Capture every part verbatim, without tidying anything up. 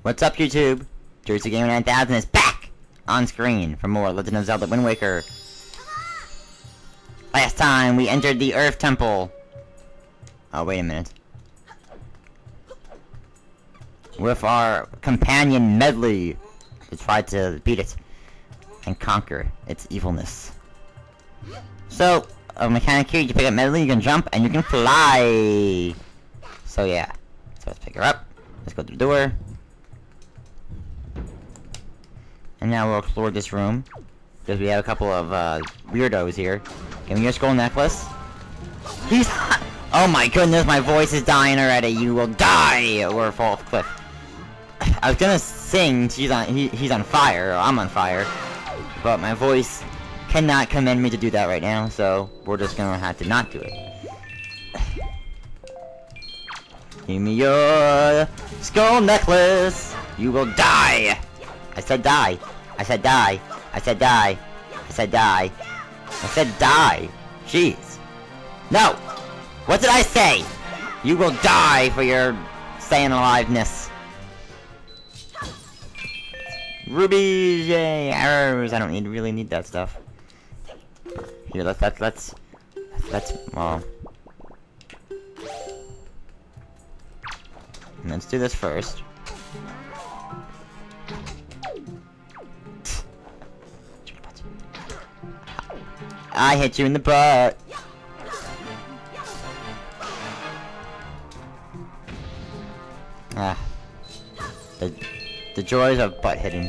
What's up, YouTube? Jersey Gamer nine thousand is back on screen for more Legend of Zelda Wind Waker. Last time we entered the Earth Temple. Oh, wait a minute. With our companion Medli to try to beat it and conquer its evilness. So, a mechanic here, you pick up Medli, you can jump, and you can fly. So yeah. So let's pick her up. Let's go through the door. And now we'll explore this room. Because we have a couple of uh, weirdos here. Give me your skull necklace. He's hot! Oh my goodness, my voice is dying already. You will die or fall off a cliff. I was gonna sing, she's on, he, he's on fire, or I'm on fire. But my voice cannot command me to do that right now, so we're just gonna have to not do it. Give me your skull necklace. You will die. I said die. I said die. I said die. I said die. I said die. Jeez. No. What did I say? You will die for your staying aliveness. Rubies, yay, arrows. I don't need really need that stuff. Here, let's let's let's let's well. Let's do this first. I hit you in the butt. Ah, the the joys of butt hitting.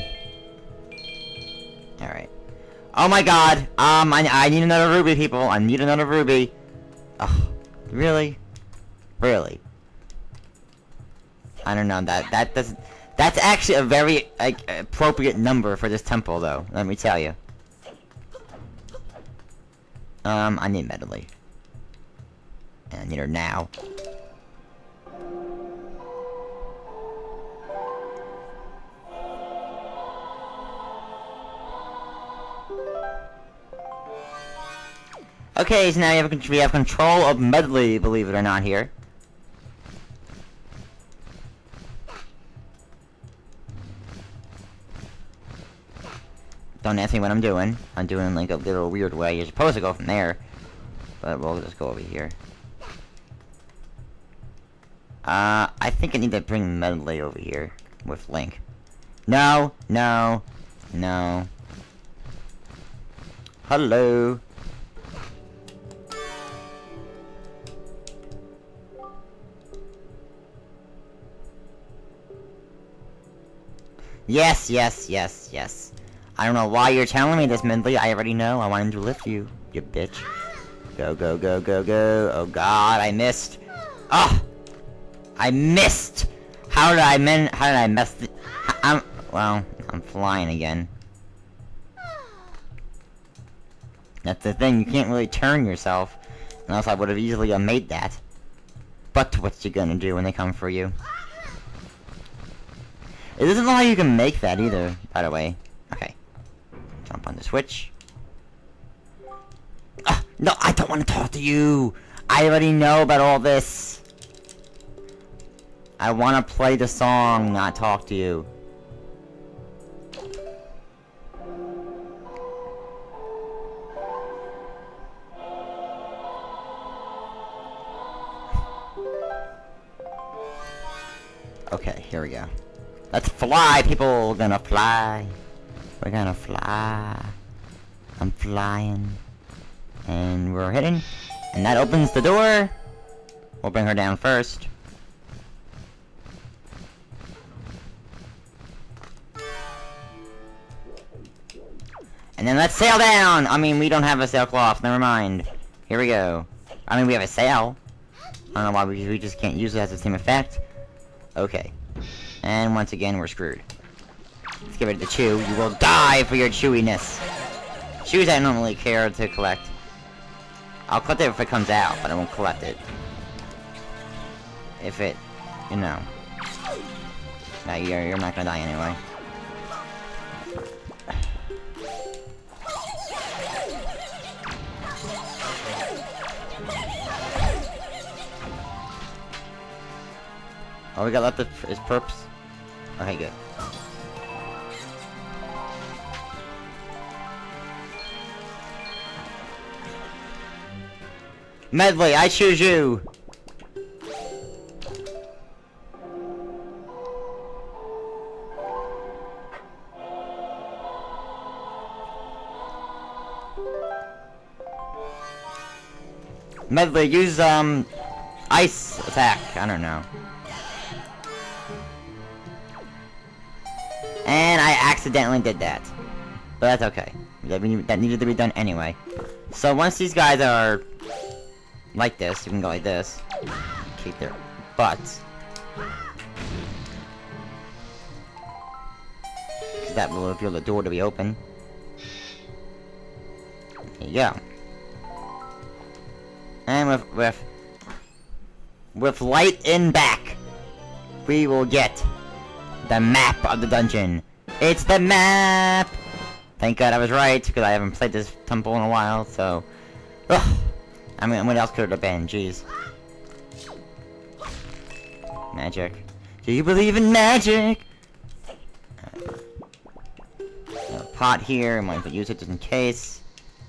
All right. Oh my God. Um, I I need another ruby, people. I need another ruby. Oh, really, really. I don't know. That that does. That's actually a very like appropriate number for this temple, though. Let me tell you. Um, I need Medli. And I need her now. Okay, so now we have, we have control of Medli, believe it or not, here. Don't ask me what I'm doing. I'm doing like a little weird way. You're supposed to go from there. But we'll just go over here. Uh, I think I need to bring Medli over here with Link. No, no, no. Hello. Yes, yes, yes, yes. I don't know why you're telling me this, Medli. I already know. I wanted to lift you, you bitch. Go, go, go, go, go. Oh God, I missed. Ah, oh, I missed. How did I men? How did I mess? The I'm well. I'm flying again. That's the thing. You can't really turn yourself, or else I would have easily uh, made that. But what you gonna do when they come for you? It doesn't know how you can make that either, by the way. Okay. Jump on the switch. Ah, no, I don't want to talk to you. I already know about all this. I want to play the song, not talk to you. Okay, here we go. Let's fly, people. We're gonna fly. We're gonna fly. I'm flying. And we're hitting. And that opens the door. We'll bring her down first. And then let's sail down! I mean, we don't have a sailcloth. Never mind. Here we go. I mean, we have a sail. I don't know why we, we just can't use it as the same effect. Okay. And once again, we're screwed. Let's get rid of the chew. You will die for your chewiness. Chews I don't really care to collect. I'll collect it if it comes out, but I won't collect it. If it, you know. No, you're, you're not gonna die anyway. All we got left is perps. Okay, good. Medley, I choose you! Medley, use, um, ice attack. I don't know. And I accidentally did that. But that's okay. That, we, that needed to be done anyway. So once these guys are like this, you can go like this. Kick their butts. That will reveal the door to be open. There you go. And with with with light in back, we will get the map of the dungeon. It's the map. Thank God I was right, because I haven't played this temple in a while. So, ugh. I mean, what else could it have been? Jeez. Magic. Do you believe in magic? A pot here. I might use it just in case.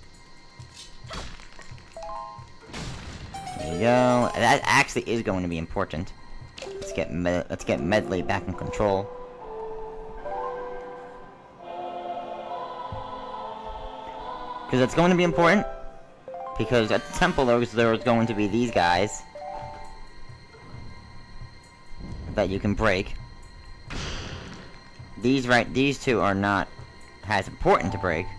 There you go. That actually is going to be important. Let's get med let's get Medley back in control. Because it's going to be important. Because at the temple there's there's going to be these guys that you can break. These right these two are not as important to break.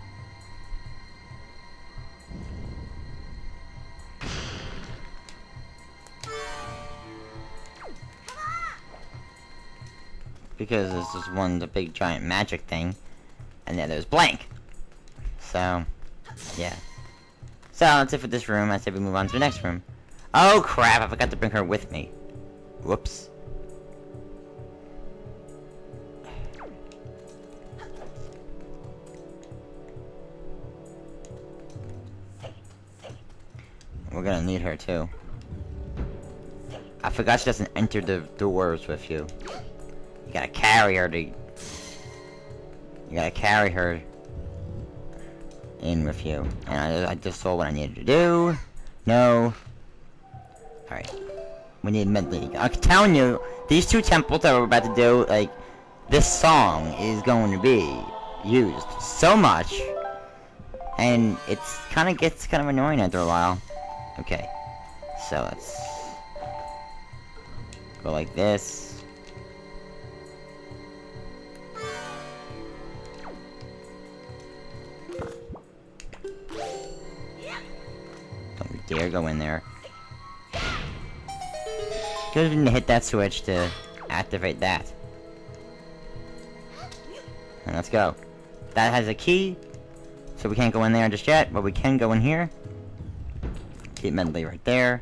Because this is one's a big giant magic thing, and then there's blank. So, yeah. So that's it for this room. I say we move on to the next room. Oh crap! I forgot to bring her with me. Whoops. We're gonna need her too. I forgot she doesn't enter the doors with you. You gotta carry her to... You gotta carry her in with you. And I, I just saw what I needed to do. No. Alright. We need Medley. I'm telling you, these two temples that we're about to do, like, this song is going to be used so much. And it's kind of gets kind of annoying after a while. Okay. So let's go like this. Don't you dare go in there. You didn't hit that switch to activate that. And let's go. That has a key, so we can't go in there just yet, but we can go in here. Keep Medley right there.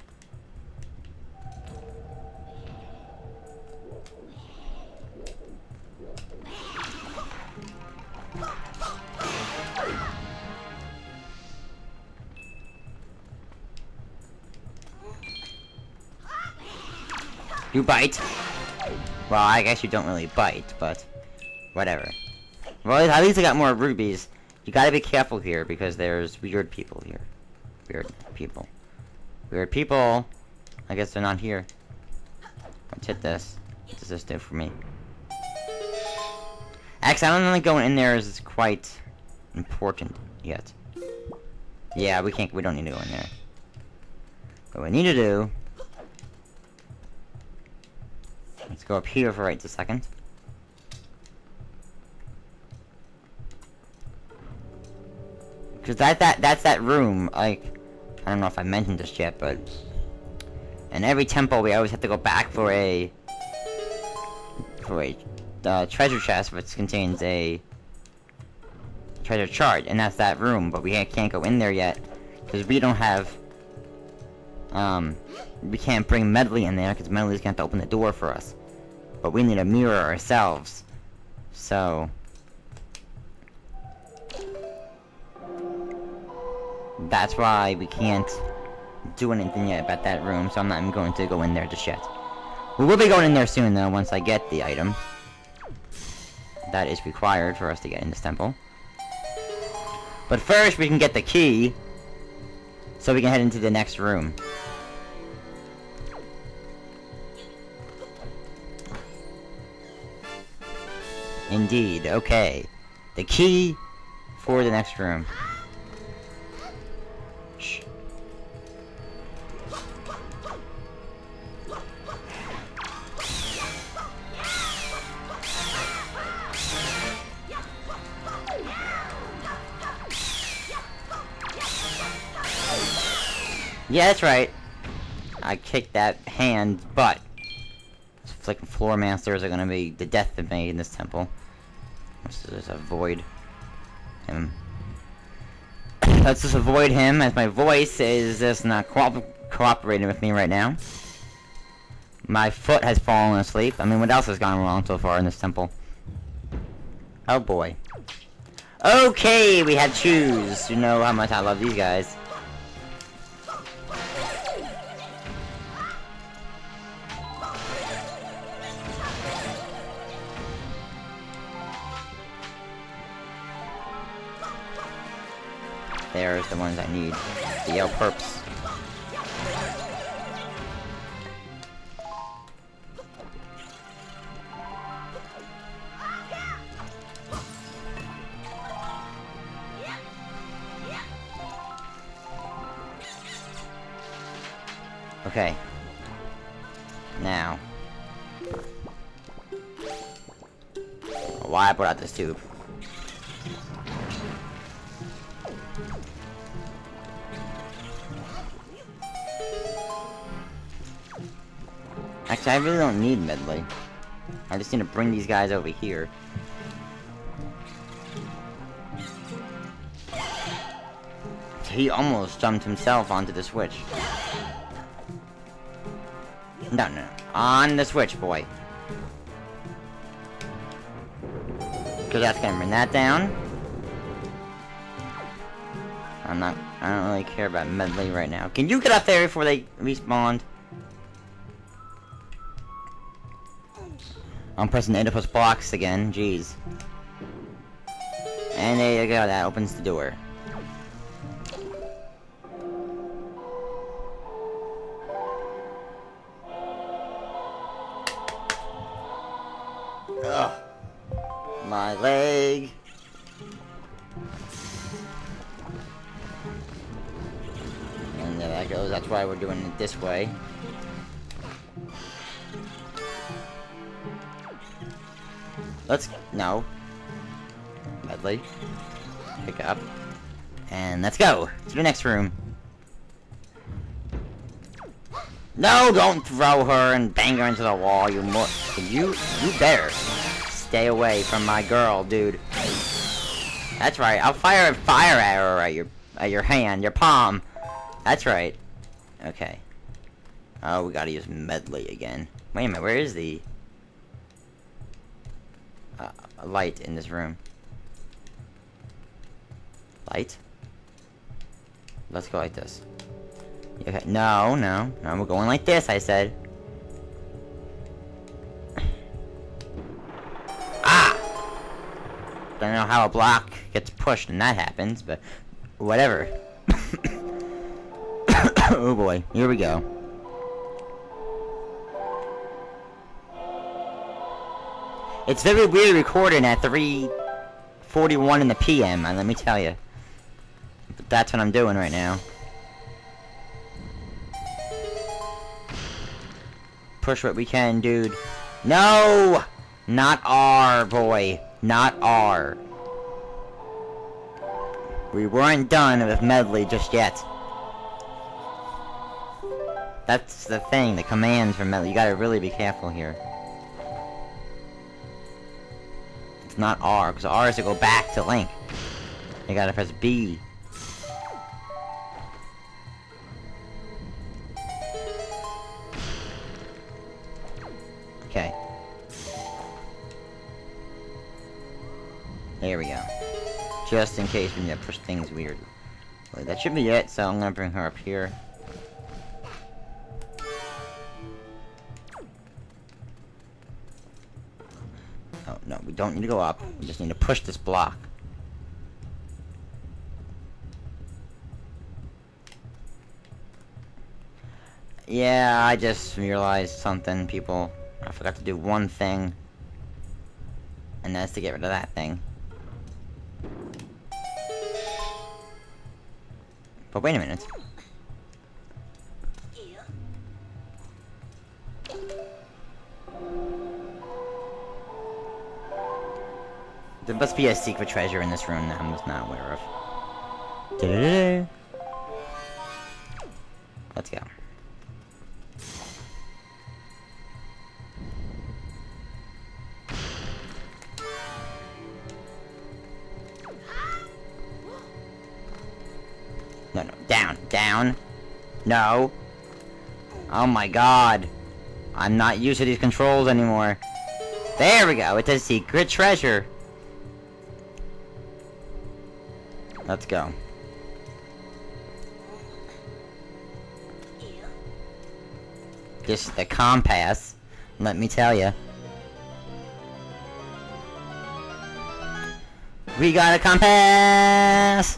You bite. Well, I guess you don't really bite, but whatever. Well, at least I got more rubies. You gotta be careful here because there's weird people here. Weird people. Weird people. I guess they're not here. Let's hit this. What does this do for me? Actually, I don't think going in there is quite important yet. Yeah, we can't. We don't need to go in there. What we need to do. Let's go up here for right a second. Cause that that that's that room. Like, I don't know if I mentioned this yet, but in every temple we always have to go back for a for a uh, treasure chest, which contains a treasure chart, and that's that room. But we can't go in there yet because we don't have. Um, we can't bring Medley in there because Medley's gonna have to open the door for us. But we need a mirror ourselves, so. That's why we can't do anything yet about that room, so I'm not even going to go in there just yet. We will be going in there soon, though, once I get the item. that is required for us to get in this temple. But first, we can get the key, so we can head into the next room. Indeed, okay. The key for the next room. Shh. Yeah, that's right. I kicked that hand butt. Flicking floor masters are gonna be the death of me in this temple. Let's just avoid him. Let's just avoid him, as my voice is just not co cooperating with me right now. My foot has fallen asleep. I mean, what else has gone wrong so far in this temple? Oh boy. Okay, we have shoes. You know how much I love these guys. There's the ones I need. The Yale perps. Okay. Now. Why I brought out this tube? Actually, I really don't need Medley. I just need to bring these guys over here. He almost jumped himself onto the switch. No, no. On the switch, boy. Because that's gonna bring that down. I'm not... I don't really care about Medley right now. Can you get up there before they respawn? I'm pressing A to push blocks again, jeez. And there you go, that opens the door. Ugh. My leg. And there that goes, that's why we're doing it this way. Let's... no. Medley. Pick up. And let's go to the next room. No, don't throw her and bang her into the wall, you more... You... You better stay away from my girl, dude. That's right, I'll fire a fire arrow at your... at your hand, your palm. That's right. Okay. Oh, we gotta use Medley again. Wait a minute, where is the... Uh, light in this room? Light? Let's go like this. Okay, no, no, no, we're going like this, I said. Ah! Don't know how a block gets pushed and that happens, but whatever. Oh boy, here we go. It's very weird recording at three forty-one in the P M, let me tell you. But that's what I'm doing right now. Push what we can, dude. No! Not R, boy. Not R. We weren't done with Medley just yet. That's the thing, the commands for Medley. You gotta really be careful here. It's not R, because R is to go back to Link. You gotta press B. Okay. There we go. Just in case we need to push things weird. Well, that should be it, so I'm gonna bring her up here. Oh, no, we don't need to go up. We just need to push this block. Yeah, I just realized something, people. I forgot to do one thing. And that's to get rid of that thing. But wait a minute. There must be a secret treasure in this room that I'm just not aware of. Da-da-da-da. Let's go. No, no, down, down. No. Oh my god. I'm not used to these controls anymore. There we go, it's a secret treasure. Let's go. This is the compass, let me tell you. We got a compass!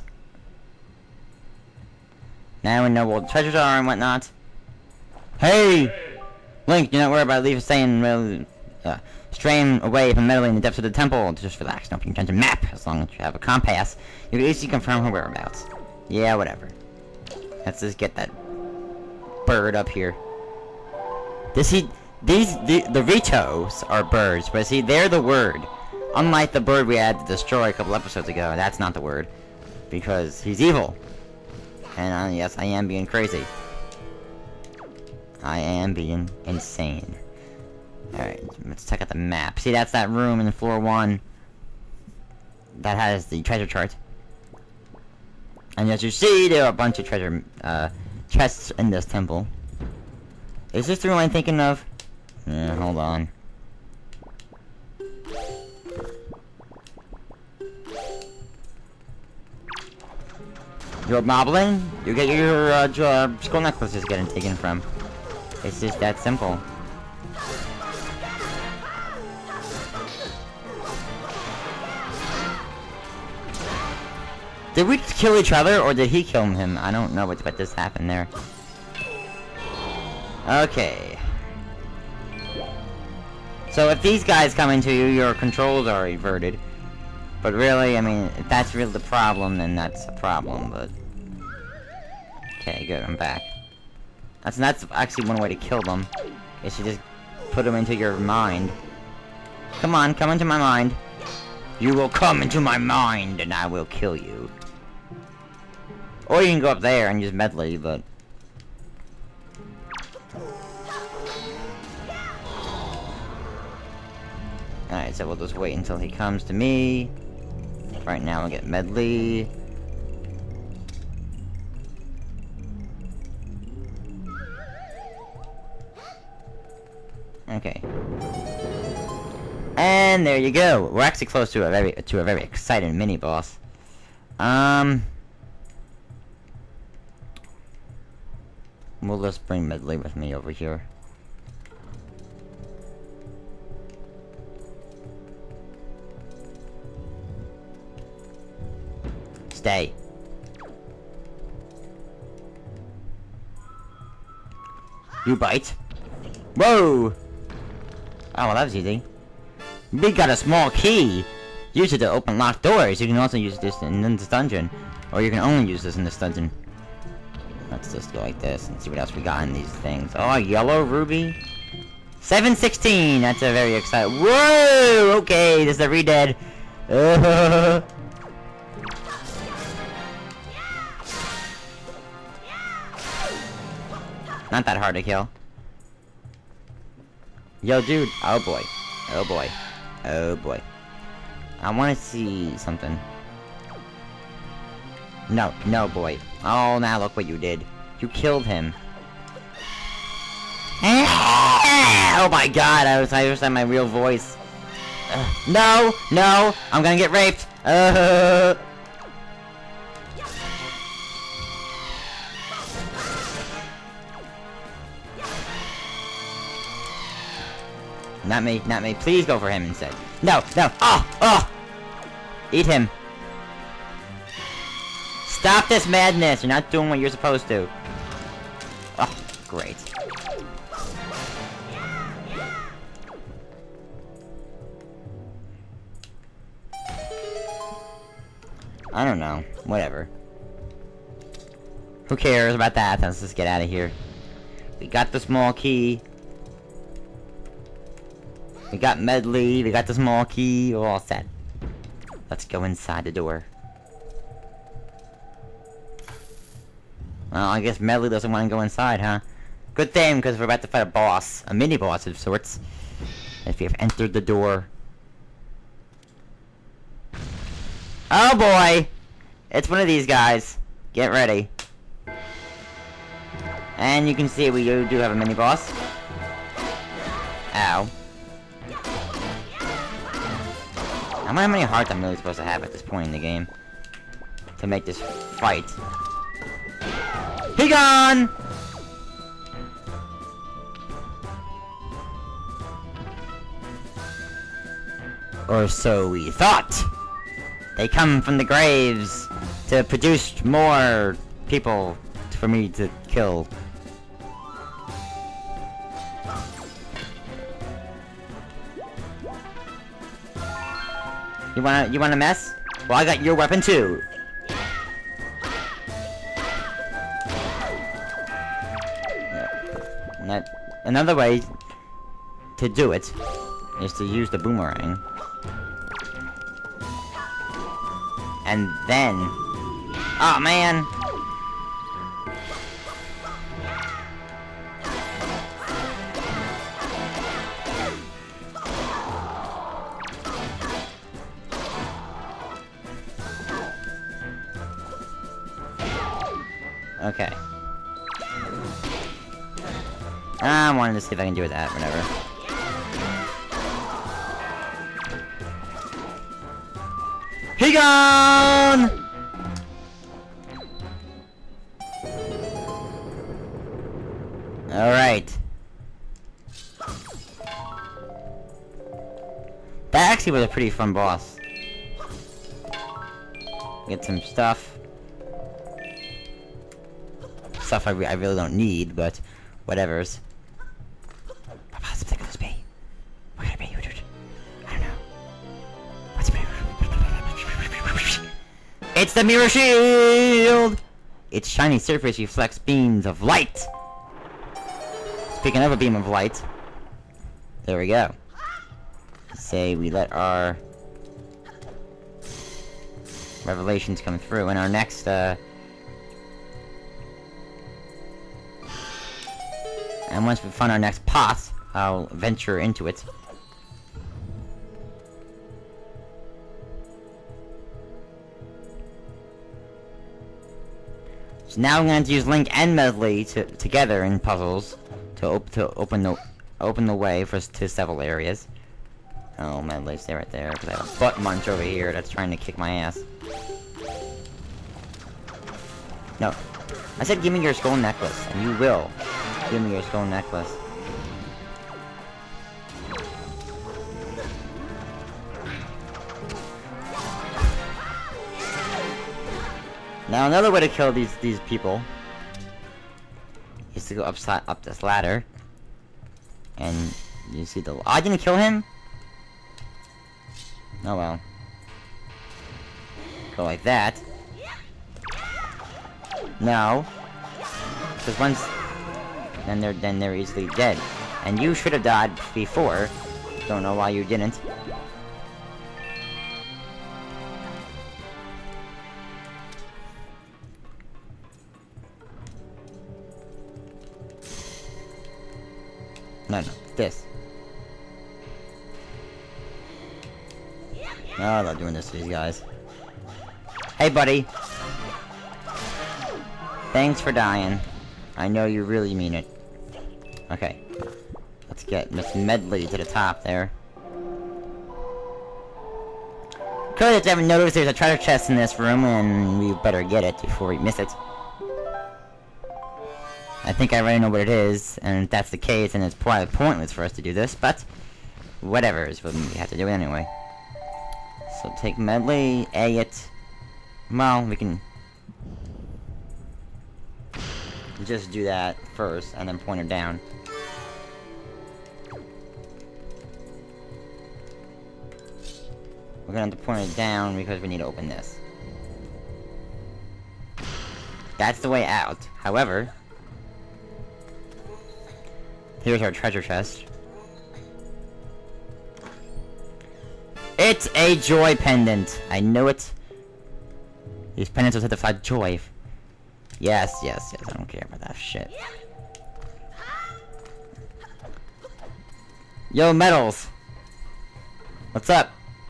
Now we know where the treasures are and whatnot. Hey! Link, do not worry about leaving staying really, uh, straying away from meddling in the depths of the temple. Just relax, don't pretend to map. As long as you have a compass, you can easily confirm her whereabouts. Yeah, whatever. Let's just get that bird up here. Does he... These... The, the Ritos are birds, but see, they're the word. Unlike the bird we had to destroy a couple episodes ago, that's not the word. Because he's evil. And uh, yes, I am being crazy. I am being insane. Alright, let's check out the map. See, that's that room in floor one that has the treasure chart. And as you see, there are a bunch of treasure uh, chests in this temple. Is this the room I'm thinking of? Yeah, hold on. You're mobbling? You get your uh, uh, skull necklaces getting taken from. It's just that simple. Did we kill each other, or did he kill him? I don't know what, what just happened there. Okay. So if these guys come into you, your controls are reverted. But really, I mean, if that's really the problem, then that's a problem, but... Okay, good, I'm back. That's, that's actually one way to kill them. Is to just put them into your mind. Come on, come into my mind. You will come into my mind, and I will kill you. Or you can go up there and use medley, but... Alright, so we'll just wait until he comes to me. Right now we'll get medley. Okay. And there you go. We're actually close to a very to a very exciting mini boss. Um We'll just bring medley with me over here. Stay. You bite. Whoa! Oh, well, that was easy. We got a small key. Use it to open locked doors. You can also use this in this dungeon. Or you can only use this in this dungeon. Let's just go like this and see what else we got in these things. Oh, a yellow ruby. seven sixteen! That's a very exciting... Whoa! Okay, this is a re-dead. Uh, Not that hard to kill. Yo, dude. Oh, boy. Oh, boy. Oh, boy. I want to see something. No. No, boy. Oh, now look what you did. You killed him. Oh, my God. I was, I was at my real voice. Uh, no. No. I'm gonna get raped. Uh... Not me, not me. Please go for him instead. No, no. Oh, oh! Eat him. Stop this madness! You're not doing what you're supposed to. Oh, great. I don't know. Whatever. Who cares about that? Let's just get out of here. We got the small key. We got Medley. We got the small key. We're all set. Let's go inside the door. Well, I guess Medley doesn't want to go inside, huh? Good thing, because we're about to fight a boss. A mini-boss of sorts. If we have entered the door. Oh boy! It's one of these guys. Get ready. And you can see we do have a mini-boss. Ow. How many hearts I'm really supposed to have at this point in the game? To make this fight. He gone! Or so we thought! They come from the graves to produce more people for me to kill. You wanna, you wanna mess? Well, I got your weapon too. And that, another way to do it is to use the boomerang. And then... Oh, man! Okay. I wanted to see if I can do that, whatever. He gone! Alright. That actually was a pretty fun boss. Get some stuff. Stuff I, re I really don't need, but whatever's. What possibly could this be? What could it be? I don't know. What's it? It's the mirror shield! Its shiny surface reflects beams of light. Speaking of a beam of light, there we go. Say we let our revelations come through in our next, uh... and once we find our next path, I'll venture into it. So now I'm going to use Link and Medley to, together in puzzles to, op to open the open the way for us to several areas. Oh, Medley, stay right there, because I have a butt munch over here that's trying to kick my ass. No. I said give me your skull necklace, and you will. Give me your skull necklace. Now another way to kill these these people is to go upside up this ladder, and you see the. Oh, I didn't kill him. Oh well. Go like that. No. Because once. Then they're then they're easily dead. And you should have died before. Don't know why you didn't. No, no, this. No, I'm not doing this to these guys. Hey, buddy. Thanks for dying. I know you really mean it. Okay. Let's get Miss Medley to the top there. Clearly, I haven't noticed there's a treasure chest in this room, and we better get it before we miss it. I think I already know what it is, and if that's the case, then it's probably pointless for us to do this, but Whatever is what we have to do anyway. So take Medley, A it. Well, we can just do that first, and then point her down. We're gonna have to point it down because we need to open this. That's the way out. However, here's our treasure chest. It's a joy pendant. I knew it. These pendants will certify joy. Yes, yes, yes. I don't care about that shit. Yo, Metals. What's up?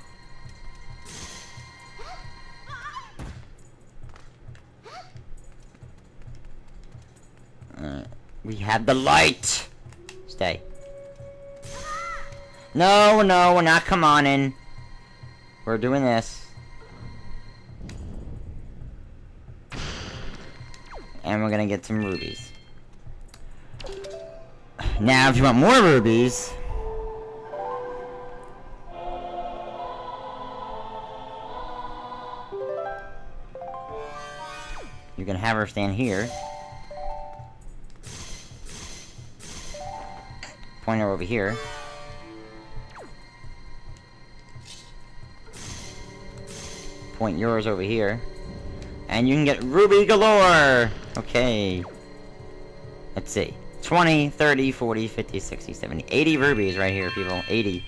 Uh, we have the light. Stay. No, no, we're not come on in. We're doing this. And we're gonna get some rubies. Now, if you want more rubies... you can have her stand here. Point her over here. Point yours over here. And you can get ruby galore! Okay. Let's see. twenty, thirty, forty, fifty, sixty, seventy, eighty rubies right here, people. eighty.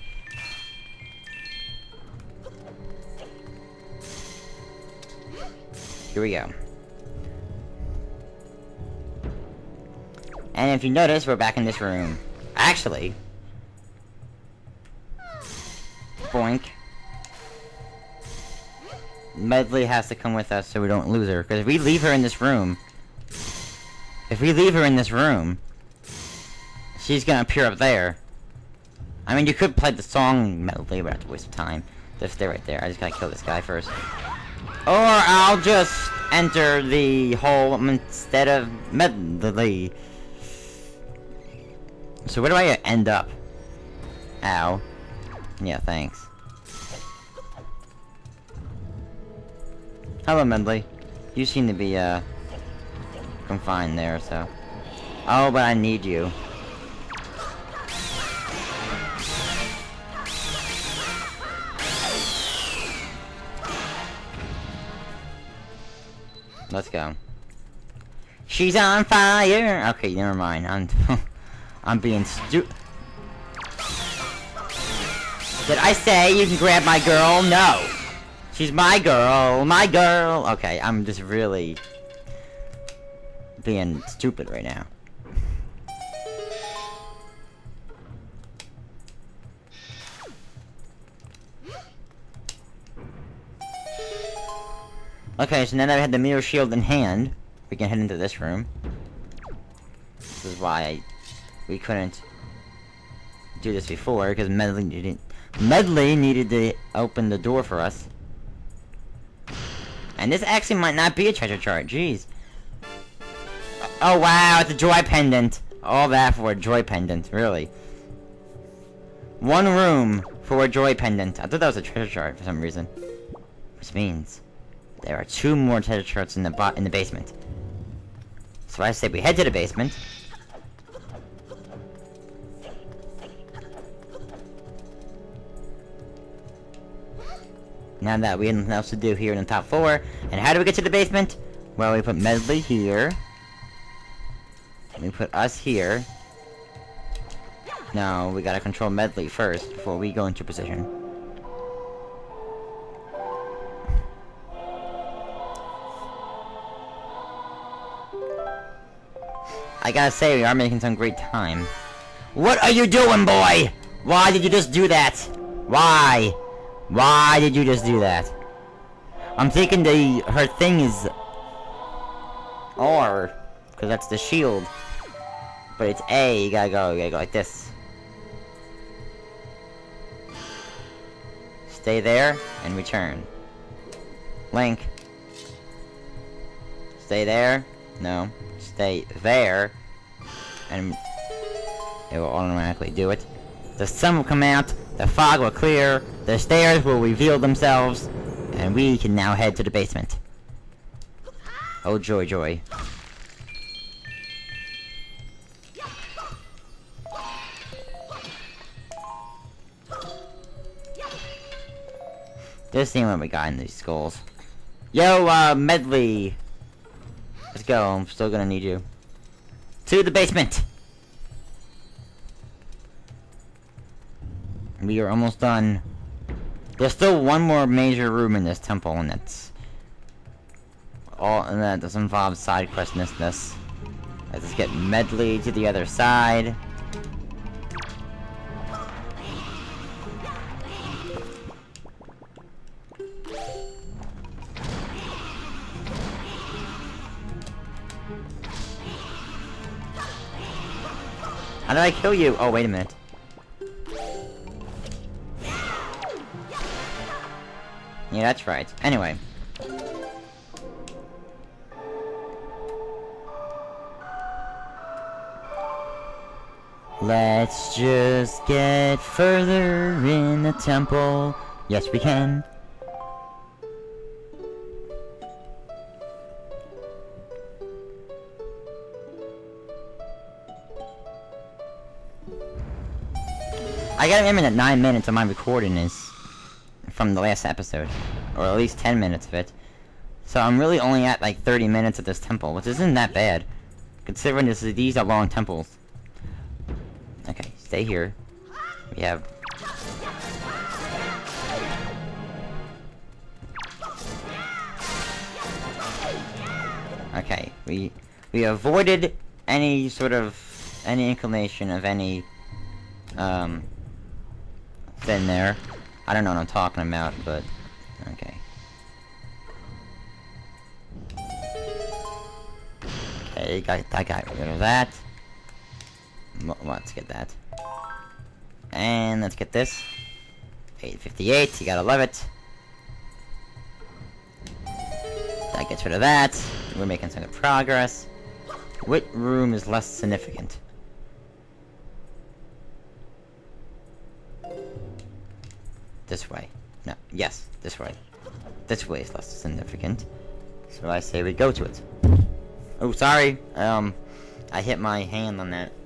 Here we go. And if you notice, we're back in this room. Actually... boink. Medley has to come with us so we don't lose her. Because if we leave her in this room... If we leave her in this room... she's gonna appear up there. I mean, you could play the song Medley, but I have to waste time. Just stay right there. I just gotta kill this guy first. Or I'll just enter the hole instead of Medley. So where do I end up? Ow. Yeah, thanks. Hello, Medley. You seem to be, uh... confined there, so... oh, but I need you. Let's go. She's on fire! Okay, never mind. I'm... I'm being stu- Did I say you can grab my girl? No! She's my girl! My girl! Okay, I'm just really... being stupid right now. Okay, so now that we have the mirror shield in hand, we can head into this room. This is why I, we couldn't do this before, because Medley needed, Medley needed to open the door for us. And this actually might not be a treasure chart, jeez. Oh wow, it's a joy pendant. All that for a joy pendant, really. One room for a joy pendant. I thought that was a treasure chart for some reason. Which means there are two more treasure charts in the bo in the basement. So I say we head to the basement. Now that we have nothing else to do here in the top floor. And how do we get to the basement? Well, we put Medley here. We put us here. No, we gotta control Medley first before we go into position. I gotta say, we are making some great time. What are you doing, boy? Why did you just do that? Why? Why did you just do that? I'm thinking the her thing is R, because that's the shield. But it's A, you gotta go, you gotta go like this. Stay there, and return. Link. Stay there. No. Stay there. And it will automatically do it. the sun will come out, the fog will clear, the stairs will reveal themselves, and we can now head to the basement. Oh joy, joy. Just seeing what we got in these skulls. Yo, uh, Medley! Let's go, I'm still gonna need you. To the basement! We are almost done. There's still one more major room in this temple, and that's... all, and that does involve side quest in this. Let's just get Medley to the other side. How did I kill you? Oh, wait a minute. Yeah, that's right. Anyway. Let's just get further in the temple. Yes, we can. I gotta remember that nine minutes of my recording is from the last episode, or at least ten minutes of it. So I'm really only at like thirty minutes of this temple, which isn't that bad, considering this is, these are long temples. Okay, stay here. We have... Okay, we we avoided any sort of any inclination of any um thing there. I don't know what I'm talking about, but okay. Okay, got I got rid of that. Well, let's get that. And let's get this. eight fifty-eight, you gotta love it. That gets rid of that. We're making some good progress. What room is less significant? This way. No, yes, this way. This way is less significant. So I say we go to it. Oh, sorry. Um, I hit my hand on that.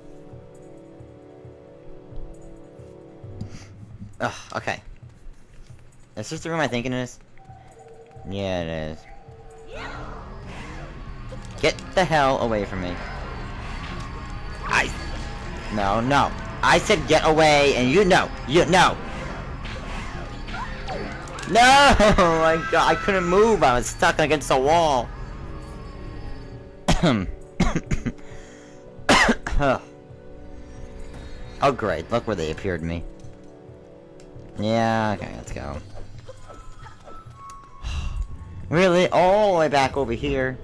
Ugh, okay. Is this the room I think it is? Yeah, it is. Get the hell away from me. I... No, no. I said get away, and you know. You know. No! My God, I couldn't move. I was stuck against the wall. Oh, great. Look where they appeared to me. Yeah, okay, let's go. Really? All the way back over here?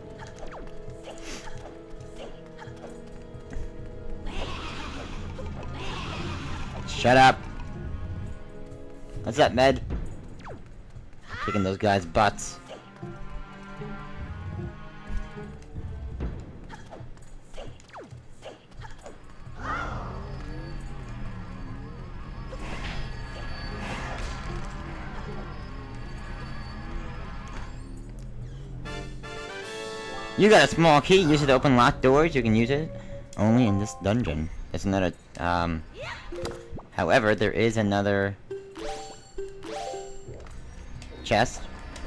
Shut up. What's that, Med? Kicking those guys' butts. You got a small key. Use it to open locked doors. You can use it only in this dungeon. There's another, um... However, there is another... chest.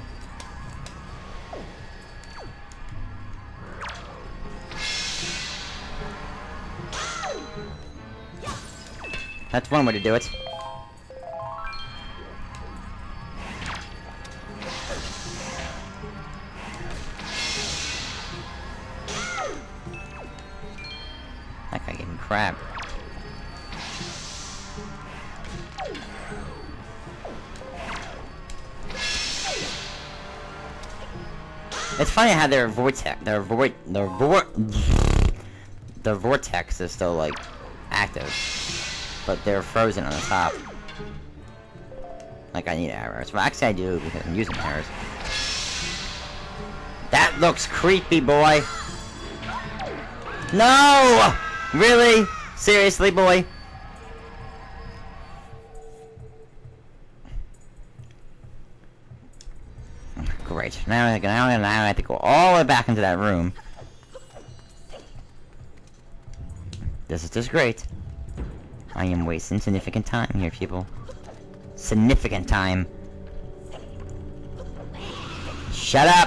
That's one way to do it. That guy gave me crap. It's funny how their vortex, their vor, their vor, their vortex is still like active, but they're frozen on the top. Like I need arrows. Well, actually I do because I'm using arrows. That looks creepy, boy. No, really? Seriously, boy? great. Now I, now, I, now I have to go all the way back into that room. This is just great. I am wasting significant time here, people. Significant time. Shut up!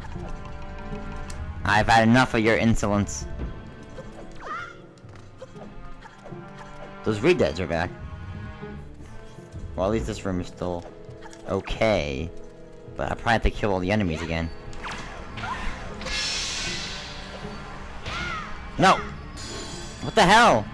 I've had enough of your insolence. Those Redeads are back. Well, at least this room is still okay. But I'll probably have to kill all the enemies again. No! What the hell?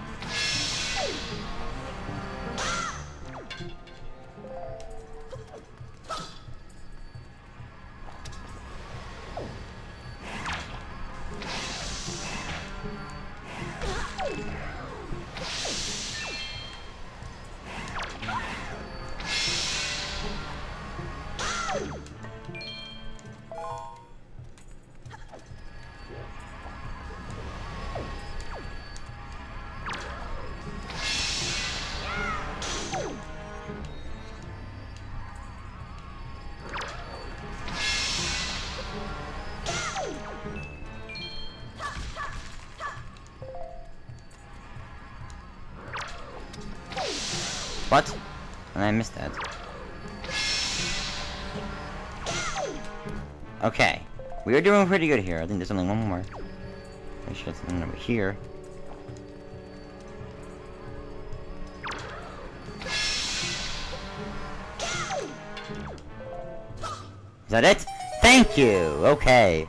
What? And I missed that. Okay. We are doing pretty good here. I think there's only one more. Make sure it's something over here. Is that it? Thank you! Okay.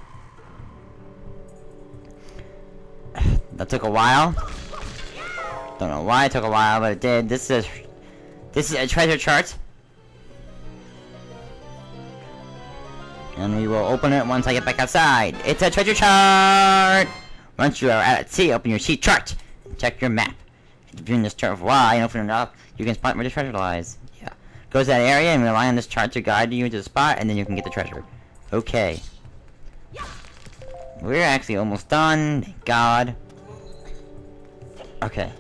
That took a while. Don't know why it took a while, but it did. This is... This is a treasure chart. And we will open it once I get back outside. It's a treasure chart! Once you are at sea, open your sea chart. And check your map. If you're doing this chart for a while and open it up, you can spot where the treasure lies. Yeah. Go to that area and rely on this chart to guide you to the spot, and then you can get the treasure. Okay. We're actually almost done. Thank God. Okay.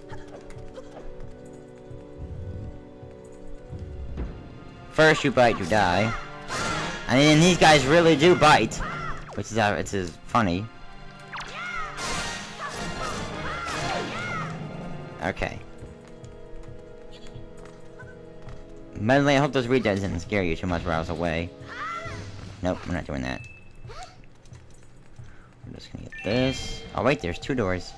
First you bite, you die. I mean, these guys really do bite, which is how it's is funny. Okay. Medley, I hope those Redeads didn't scare you too much while I was away. Nope, we're not doing that. We're just gonna get this. Oh wait, there's two doors.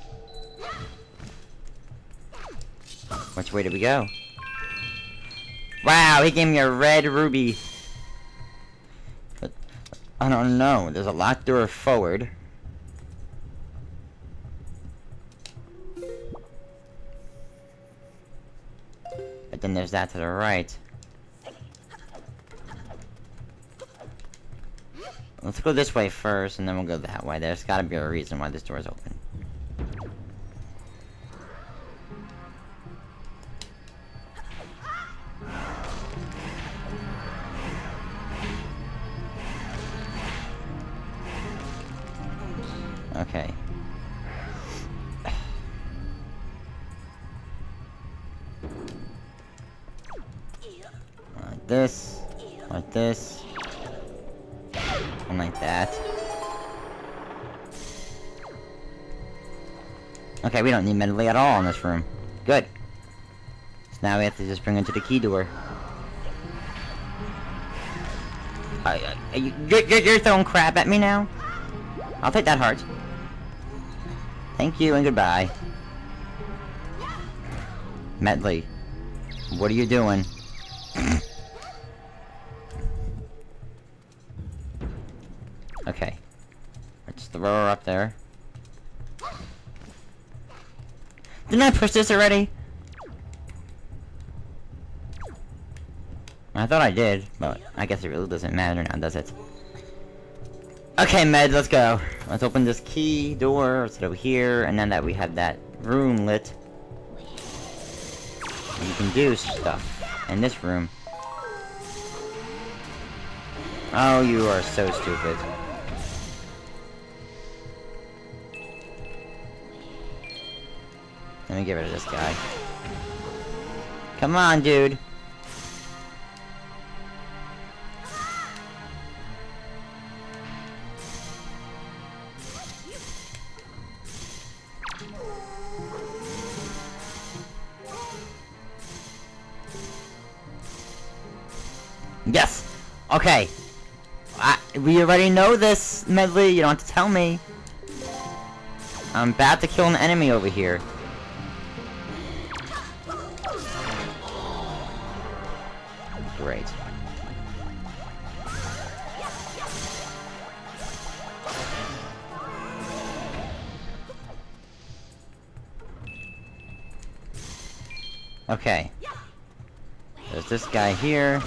Which way did we go? Wow, he gave me a red ruby. But I don't know. There's a locked door forward. But then there's that to the right. Let's go this way first, and then we'll go that way. There's gotta be a reason why this door is open. Okay. Like this, like this, and like that. Okay, we don't need Medley at all in this room. Good. So now we have to just bring it to the key door. Uh, uh, you, you're, you're throwing crap at me now? I'll take that heart. Thank you and goodbye. Medley, what are you doing? Okay. Let's throw her up there. Didn't I push this already? I thought I did, but I guess it really doesn't matter now, does it? Okay, Med, let's go. Let's open this key door, let's over here, and then that we have that room lit. And you can do stuff in this room. Oh, you are so stupid. Let me get rid of this guy. Come on, dude. Yes! Okay. I, we already know this, Medley. You don't have to tell me. I'm about to kill an enemy over here. Great. Okay. There's this guy here.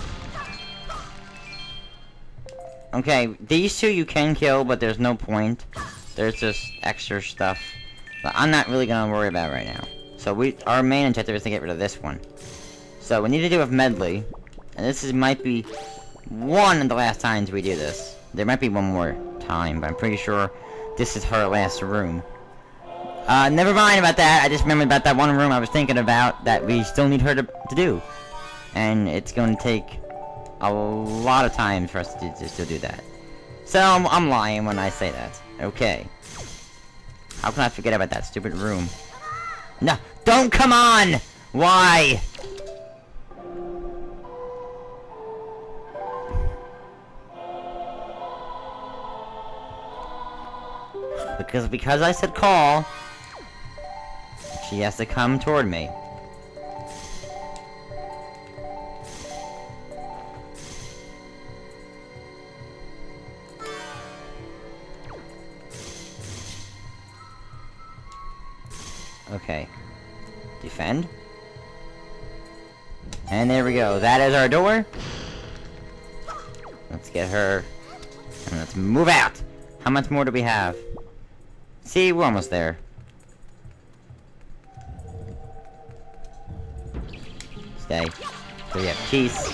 Okay, these two you can kill, but there's no point. There's just extra stuff that I'm not really gonna worry about right now. So we, our main objective is to get rid of this one. So we need to do with Medley, and this is might be one of the last times we do this. There might be one more time, but I'm pretty sure this is her last room. Uh, never mind about that. I just remembered about that one room I was thinking about that we still need her to, to do. And it's going to take a lot of time for us to, to still do that. So, I'm, I'm lying when I say that. Okay. How can I forget about that stupid room? No, don't come on! Why? Because, because I said call, she has to come toward me. Okay. Defend. And there we go. That is our door. Let's get her. And let's move out. How much more do we have? See, we're almost there. Stay. So we have keys.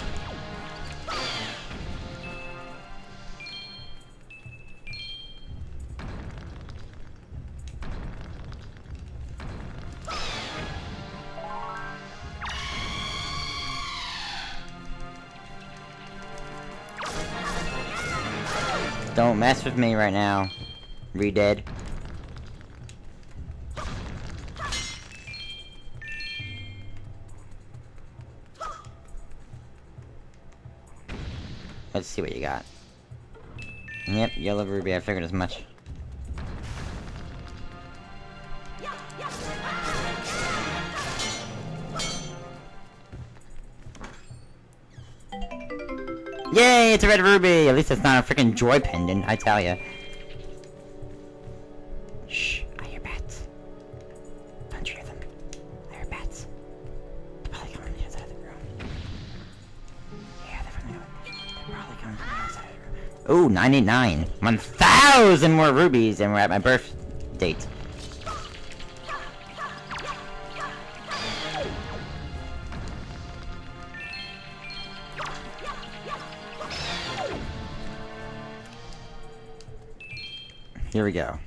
Don't mess with me right now. Re-dead. Let's see what you got. Yep, yellow ruby, I figured as much. Yay, it's a red ruby! At least it's not a freaking joy pendant, I tell ya. Shh, I hear bats. Don't you hear them? I hear bats. They're probably coming from the outside of the room. Yeah, they're, from the, they're probably coming from the outside of the room. Ooh, nine eight nine. one thousand more rubies, and we're at my birth date. Here we go.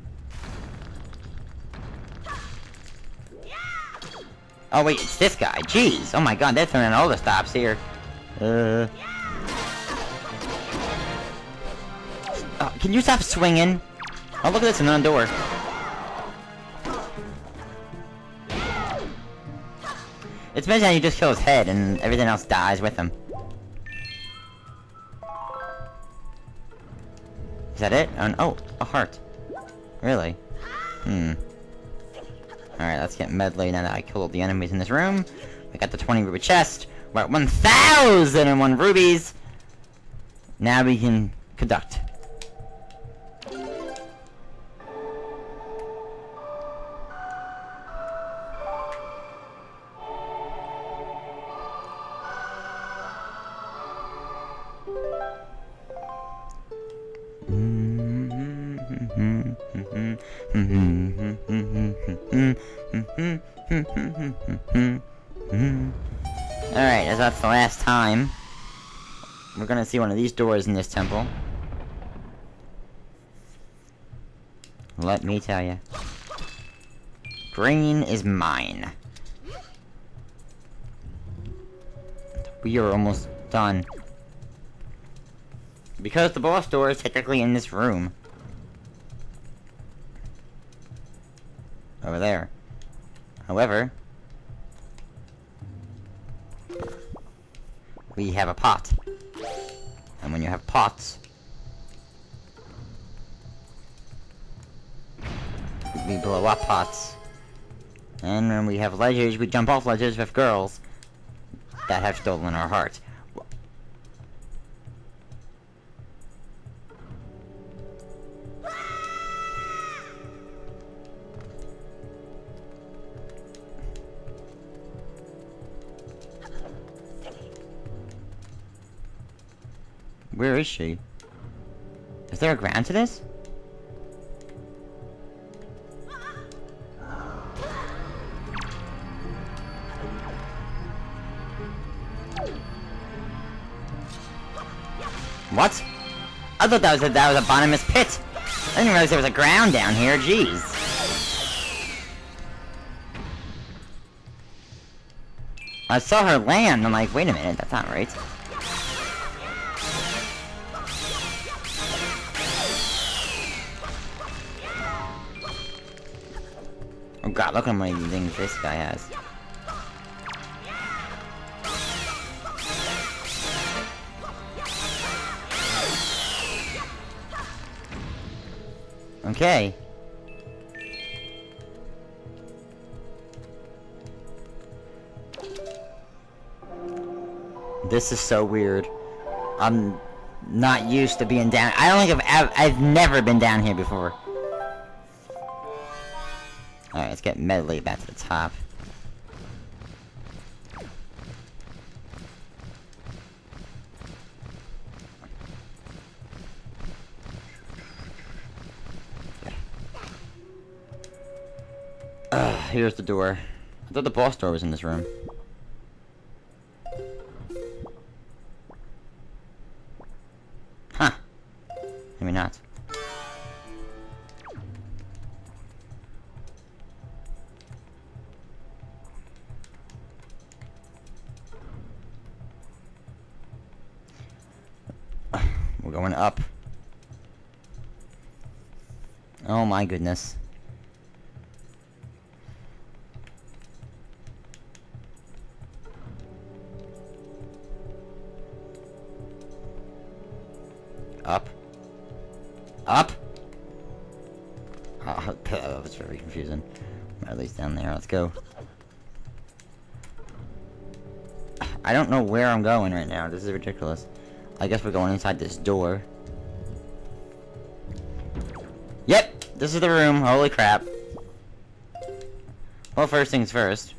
Oh wait, it's this guy. Jeez. Oh my god, they're throwing all the stops here. Uh. Oh, can you stop swinging? Oh, look at this, another door. It's amazing how you just kill his head and everything else dies with him. Is that it? Oh, oh, a heart. Really? Hmm. Alright, let's get Medley now that I killed all the enemies in this room. We got the twenty ruby chest. We're at one thousand one rubies. Now we can conduct. Alright, as that's the last time, we're gonna see one of these doors in this temple. Let me tell you. Green is mine. We are almost done. Because the boss door is technically in this room. Over there. However, we have a pot. And when you have pots, we blow up pots. And when we have ledges, we jump off ledges with girls that have stolen our hearts. Where is she? Is there a ground to this? What? I thought that was a, that was a bottomless pit. I didn't realize there was a ground down here. Jeez. I saw her land. I'm like, wait a minute, that's not right. Oh god, look how many things this guy has. Okay. This is so weird. I'm not used to being down. I don't think I've, I've, I've never been down here before. Alright, let's get Medley back to the top. Ugh, here's the door. I thought the boss door was in this room. Huh. Maybe not. We're going up. Oh my goodness. Up. Up! Oh, that was very confusing. Or at least down there. Let's go. I don't know where I'm going right now. This is ridiculous. I guess we're going inside this door. Yep! This is the room. Holy crap. Well, first things first.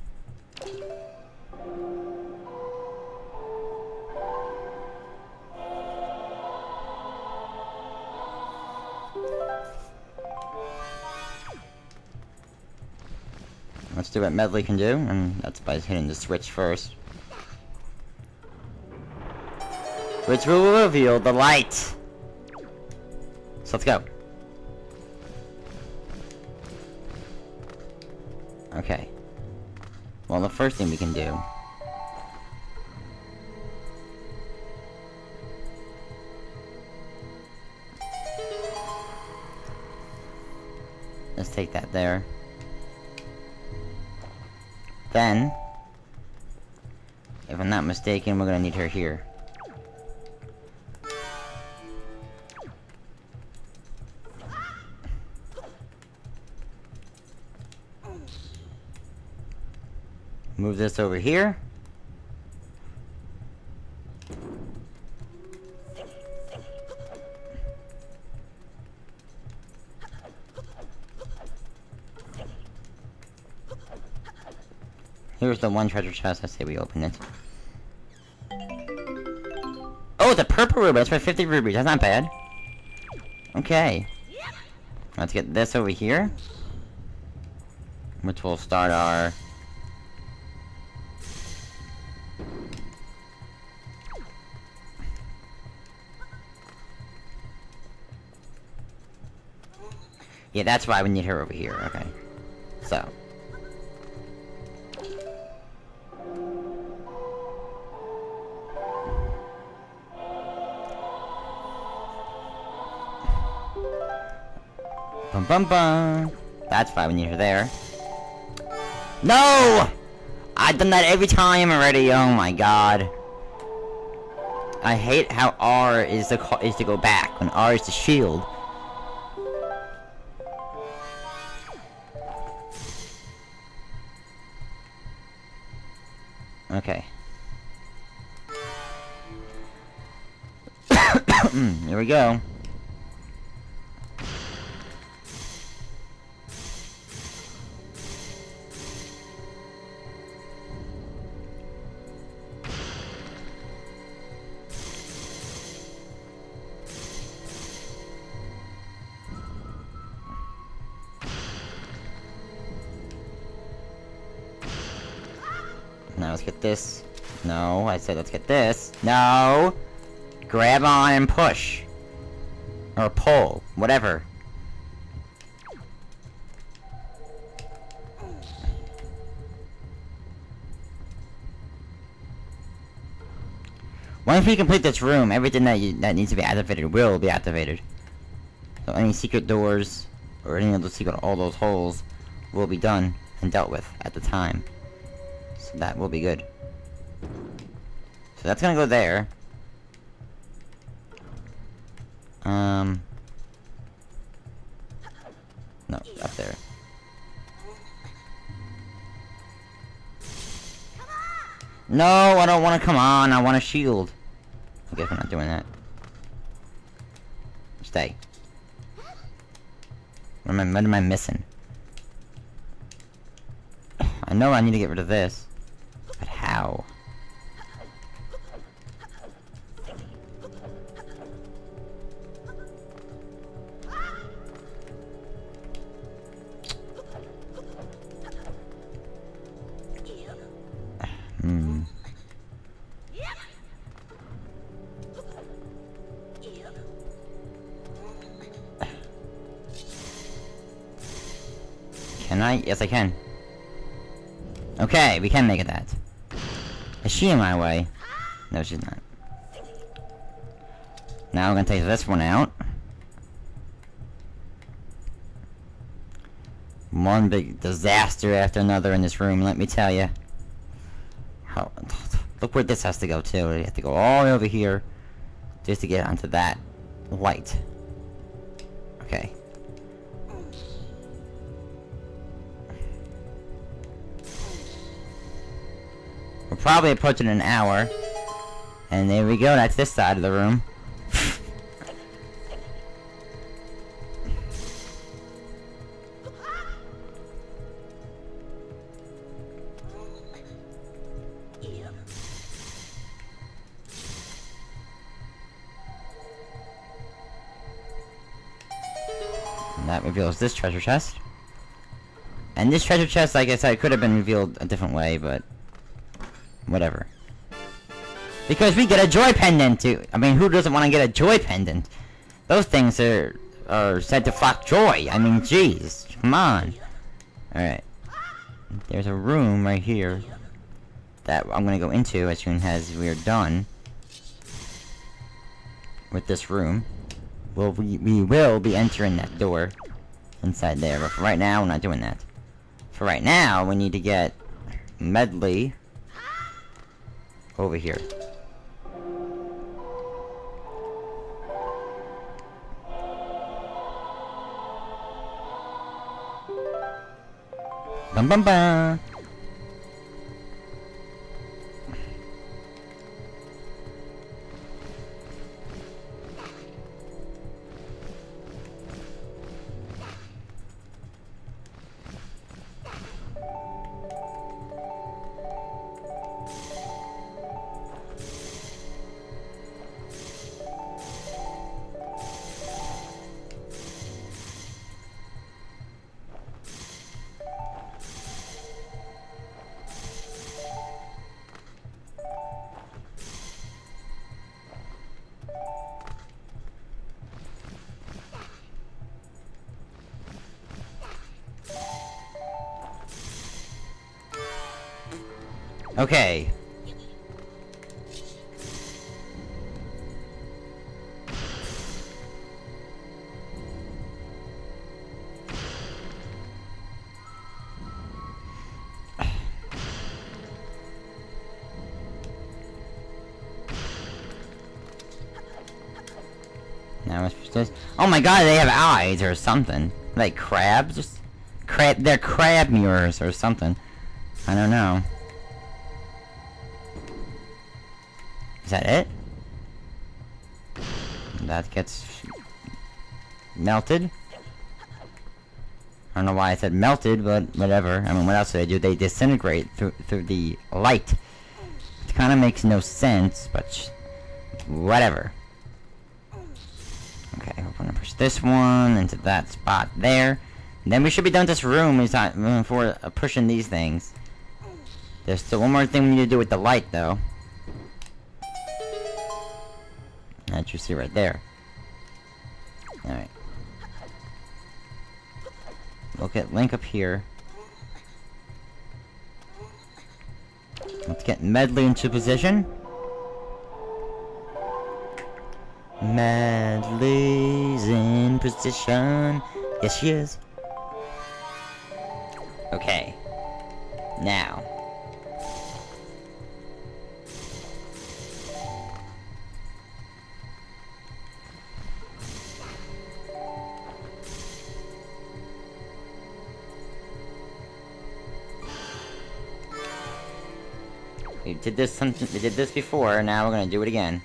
Let's do what Medley can do, and that's by hitting the switch first. Which will reveal the light! So let's go. Okay. Well, the first thing we can do... Let's take that there. Then, if I'm not mistaken, we're gonna need her here. Move this over here. Here's the one treasure chest. I say we open it. Oh, it's a purple ruby. That's for fifty rubies. That's not bad. Okay. Let's get this over here. Which will start our... Yeah, that's why we need her over here. Okay. So. Bum bum bum. That's why we need her there. No! I've done that every time already. Oh my god. I hate how R is the is to go back when R is to shield. Okay. Here we go. Now let's get this. No, I said let's get this. No! Grab on and push. Or pull. Whatever. Once we complete this room, everything that, you, that needs to be activated will be activated. So any secret doors, or any of those secret, all those holes, will be done and dealt with at the time. So that will be good. So that's gonna go there. Um... No, up there. No, I don't want to come on. I want a shield. I guess we're not doing that. Stay. What am I, what am I missing? I know I need to get rid of this. But how? Hmm. Can I? Yes, I can. Okay, we can make it that. Is she in my way? No, she's not. Now we're gonna take this one out. One big disaster after another in this room, let me tell you. How, look where this has to go too. We have to go all the way over here just to get onto that light. Okay. We're probably approaching an hour. And there we go, that's this side of the room. And that reveals this treasure chest. And this treasure chest, like I said, could have been revealed a different way, but whatever. Because we get a joy pendant too. I mean, who doesn't want to get a joy pendant? Those things are are said to flock joy. I mean, jeez, come on. All right. There's a room right here that I'm gonna go into as soon as we're done with this room. Well, we we will be entering that door inside there. But for right now, we're not doing that. For right now, we need to get Medley over here. Bum bum bum. Okay. Now it's just... Oh my god, they have eyes or something. Like crabs? Just crab... They're crab mirrors or something. I don't know. Is that it? That gets... melted? I don't know why I said melted, but whatever. I mean, what else do they do? They disintegrate through, through the light. It kind of makes no sense, but... whatever. Okay, we're gonna push this one into that spot there. And then we should be done with this room before uh, pushing these things. There's still one more thing we need to do with the light, though. That you see right there. Alright. We'll get Link up here. Let's get Medli into position. Medli's in position. Yes, she is. Okay. Now. We did this something. We did this before. Now we're gonna do it again.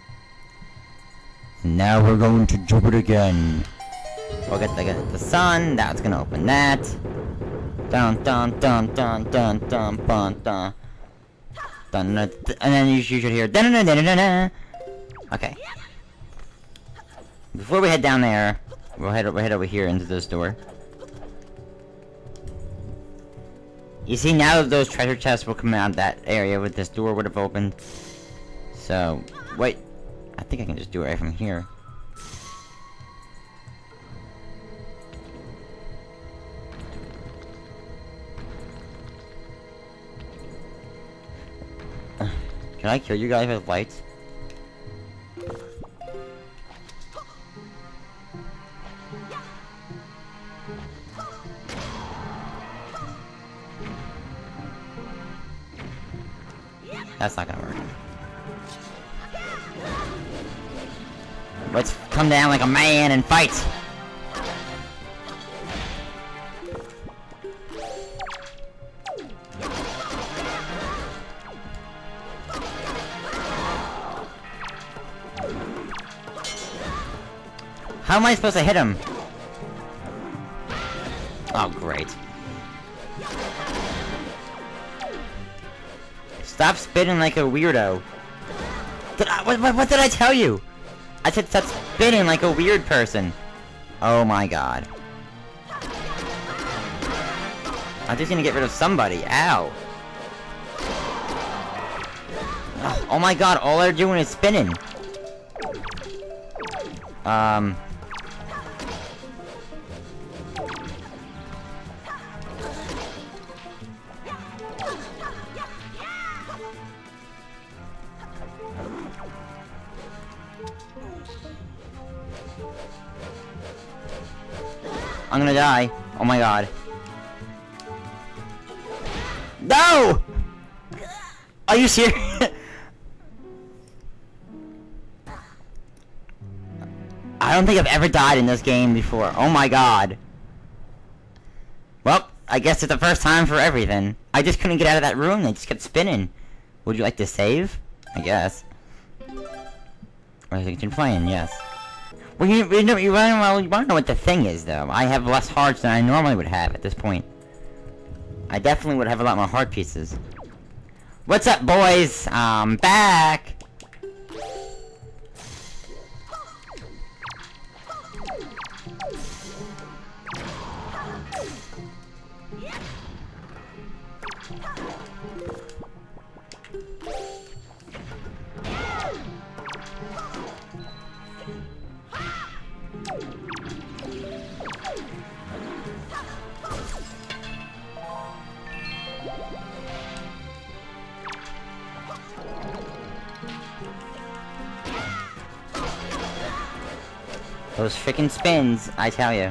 Now we're going to do it again. We'll get the, get the sun. That's gonna open that. Dun dun dun dun dun dun dun dun. Dun, dun, dun, and then you, you should hear dun dun dun dun dun. Okay. Before we head down there, we'll head we'll head over here into this door. You see, now that those treasure chests will come out of that area where this door would have opened. So, wait. I think I can just do it right from here. Can I kill you guys with lights? That's not gonna work. Let's come down like a man and fight! How am I supposed to hit him? Oh, great. Stop spinning like a weirdo. Did I, what, what, what did I tell you? I said stop spinning like a weird person. Oh my god. I'm just gonna get rid of somebody. Ow. Oh, oh my god, all they're doing is spinning. Um... I'm gonna die. Oh my god. No! Are you serious? I don't think I've ever died in this game before. Oh my god. Well, I guess it's the first time for everything. I just couldn't get out of that room. They just kept spinning. Would you like to save? I guess. Or continue playing, yes. Well, you, you, know, you, well, you wanna know what the thing is, though. I have less hearts than I normally would have at this point. I definitely would have a lot more heart pieces. What's up, boys? I'm back! Those frickin' spins, I tell you.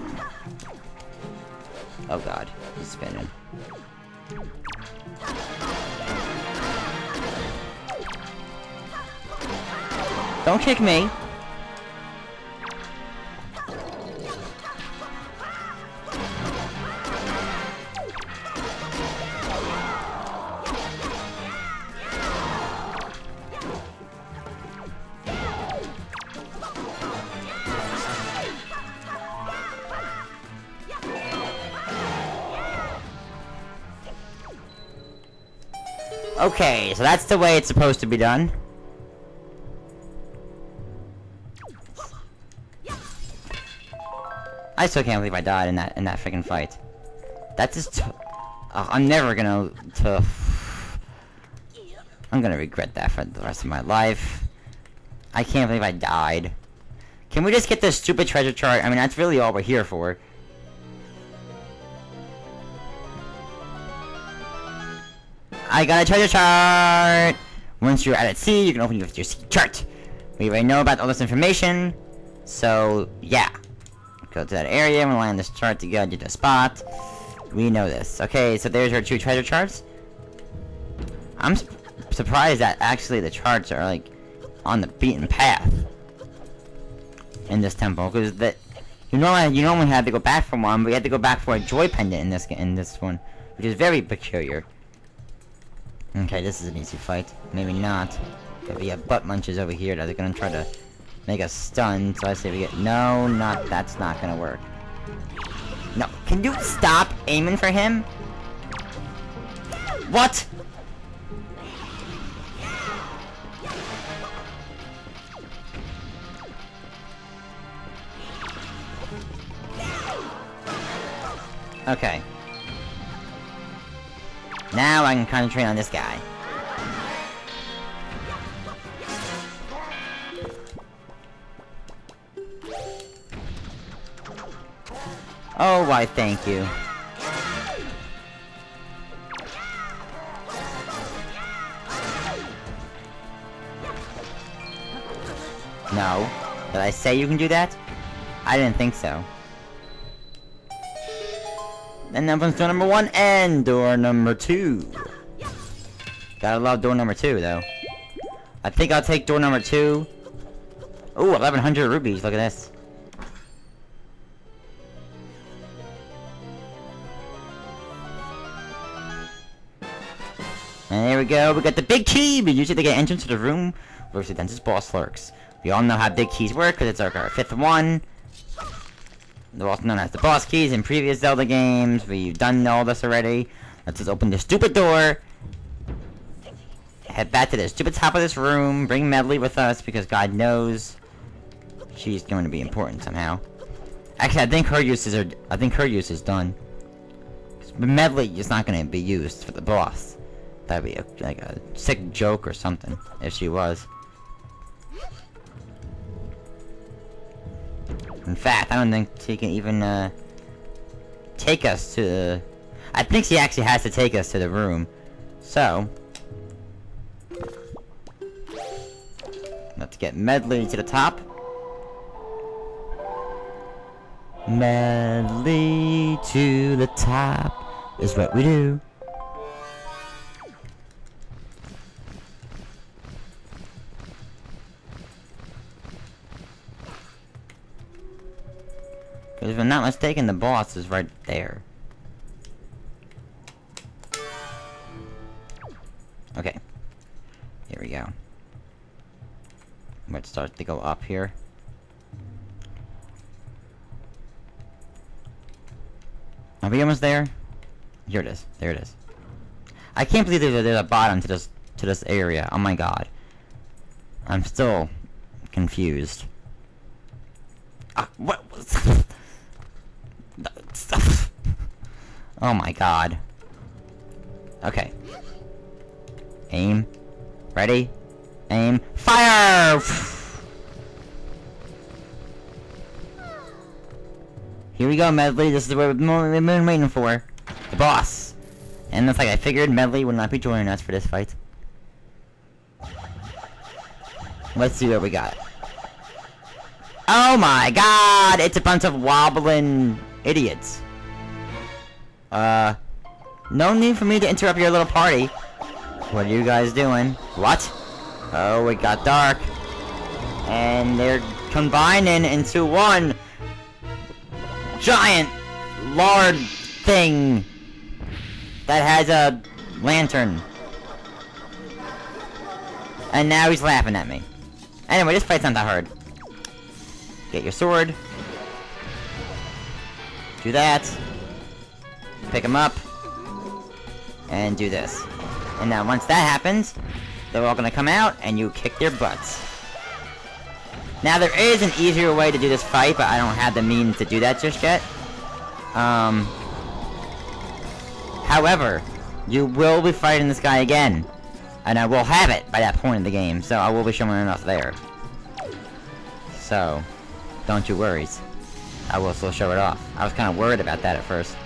Oh god, he's spinning. Don't kick me! Okay, so that's the way it's supposed to be done. I still can't believe I died in that in that freaking fight. That's just. Uh, I'm never gonna. To, I'm gonna regret that for the rest of my life. I can't believe I died. Can we just get this stupid treasure chart? I mean, that's really all we're here for. I got a treasure chart! Once you're at sea, you can open your sea chart. We already know about all this information. So, yeah. Go to that area, and we'll land this chart to go to the spot. We know this. Okay, so there's our two treasure charts. I'm su surprised that actually the charts are, like, on the beaten path. In this temple, because that you normally you normally had to go back for one, but you had to go back for a joy pendant in this in this one, which is very peculiar. Okay, this is an easy fight. Maybe not. But we have butt munches over here that are gonna try to make us stun. So I say we get no, not that's not gonna work. No, can you stop aiming for him? What? Okay. Now I can concentrate on this guy. Oh, why, thank you. No. Did I say you can do that? I didn't think so. And that opens door number one and door number two. Gotta love door number two, though. I think I'll take door number two. Ooh, eleven hundred rubies. Look at this. And there we go. We got the big key. We use it to get entrance to the room where the dentist boss lurks. We all know how big keys work because it's our, our fifth one. They're also known as the boss keys in previous Zelda games. We've done all this already. Let's just open this stupid door. Head back to the stupid top of this room. Bring Medli with us because God knows she's going to be important somehow. Actually, I think her uses are. I think her use is done. But Medli is not going to be used for the boss. That'd be a, like a sick joke or something if she was. In fact, I don't think she can even, uh, take us to the... I think she actually has to take us to the room. So... let's get Medli to the top. Medli to the top is what we do. If I'm not mistaken, the boss is right there. Okay. Here we go. Let's start to go up here. Are we almost there? Here it is. There it is. I can't believe there's a, there's a bottom to this to this area. Oh my god. I'm still confused. Ah, what? Oh my god. Okay. Aim. Ready? Aim. Fire! Here we go, Medli. This is what we've been waiting for. The boss. And it's like I figured Medli would not be joining us for this fight. Let's see what we got. Oh my god! It's a bunch of wobbling idiots. Uh, no need for me to interrupt your little party. What are you guys doing? What? Oh, it got dark. And they're combining into one giant, large thing that has a lantern. And now he's laughing at me. Anyway, this fight's not that hard. Get your sword. Do that. Pick him up. And do this. And now once that happens, they're all gonna come out and you kick their butts. Now there is an easier way to do this fight, but I don't have the means to do that just yet. Um, however, you will be fighting this guy again. And I will have it by that point in the game, so I will be showing enough there. So, don't you worry. I will still show it off. I was kind of worried about that at first.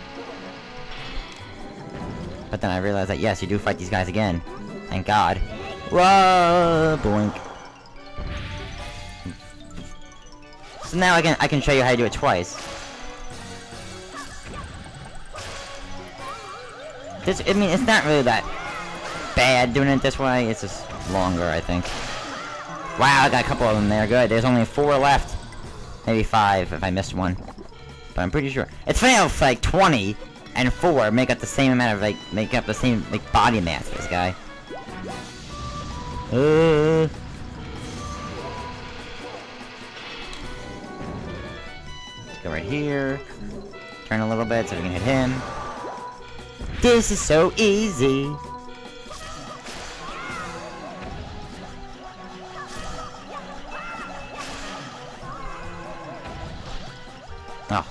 But then I realized that yes, you do fight these guys again. Thank God. Whoa, boink. So now I can I can show you how to do it twice. This I mean it's not really that bad doing it this way. It's just longer, I think. Wow, I got a couple of them there. Good. There's only four left. Maybe five if I missed one. But I'm pretty sure. It's funny how like twenty and four make up the same amount of like make up the same like body mass for this guy. Uh. Let's go right here. Turn a little bit so we can hit him. This is so easy. Oh.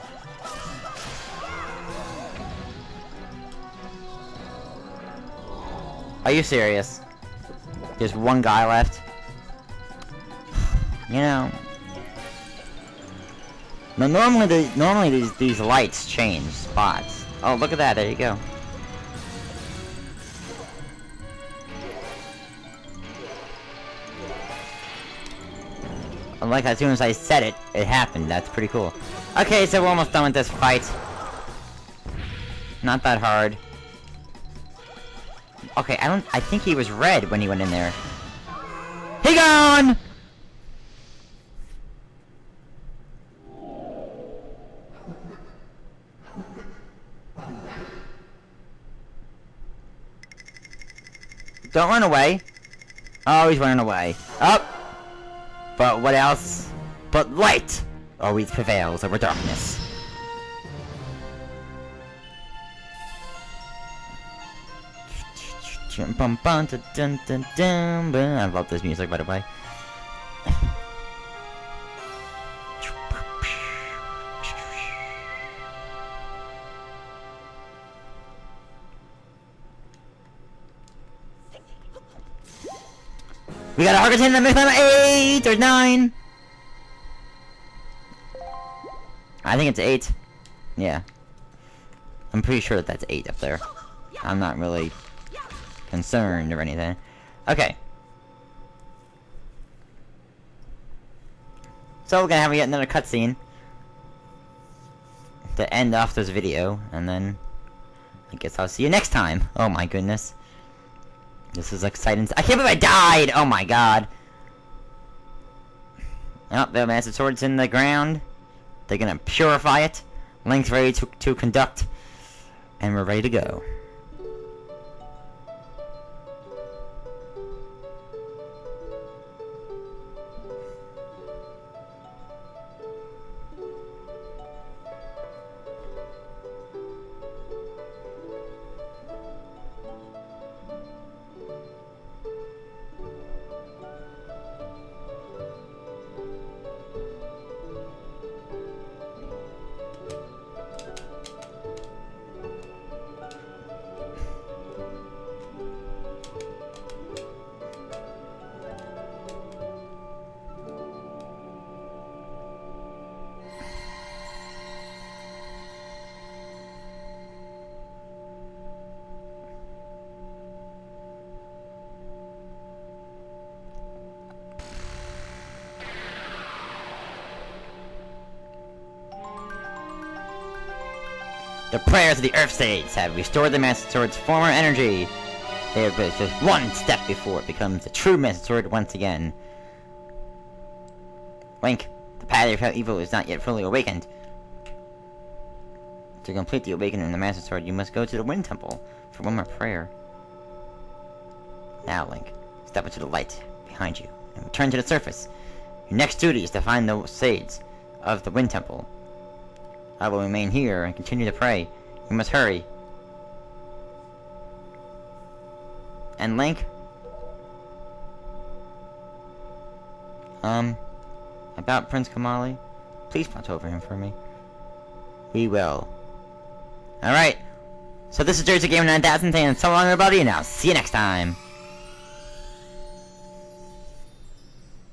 Are you serious? There's one guy left? You know. Now normally the normally these these lights change spots. Oh, look at that, there you go. Like as soon as I said it, it happened. That's pretty cool. Okay, so we're almost done with this fight. Not that hard. Okay, I don't. I think he was red when he went in there. He gone. Don't run away. Oh, he's running away. Up. But what else? But light always prevails over darkness. I love this music, by the way. We got a Harkatan that makes number eight or nine. I think it's eight. Yeah. I'm pretty sure that that's eight up there. I'm not really concerned or anything. Okay. So we're gonna have yet another cutscene to end off this video, and then I guess I'll see you next time. Oh my goodness. This is exciting. I can't believe I died! Oh my god. Oh, the Master Sword's in the ground. They're gonna purify it. Link's ready to, to conduct. And we're ready to go. The prayers of the Earth Sage have restored the Master Sword's former energy. They are just one step before it becomes a true Master Sword once again. Link, the path of evil is not yet fully awakened. To complete the awakening of the Master Sword, you must go to the Wind Temple for one more prayer. Now, Link, step into the light behind you and return to the surface. Your next duty is to find the Sage of the Wind Temple. I will remain here and continue to pray. You must hurry. And Link? Um, about Prince Kamali? Please watch over him for me. We will. Alright. So this is Jersey Gamer nine thousand saying so long everybody, and I'll see you next time.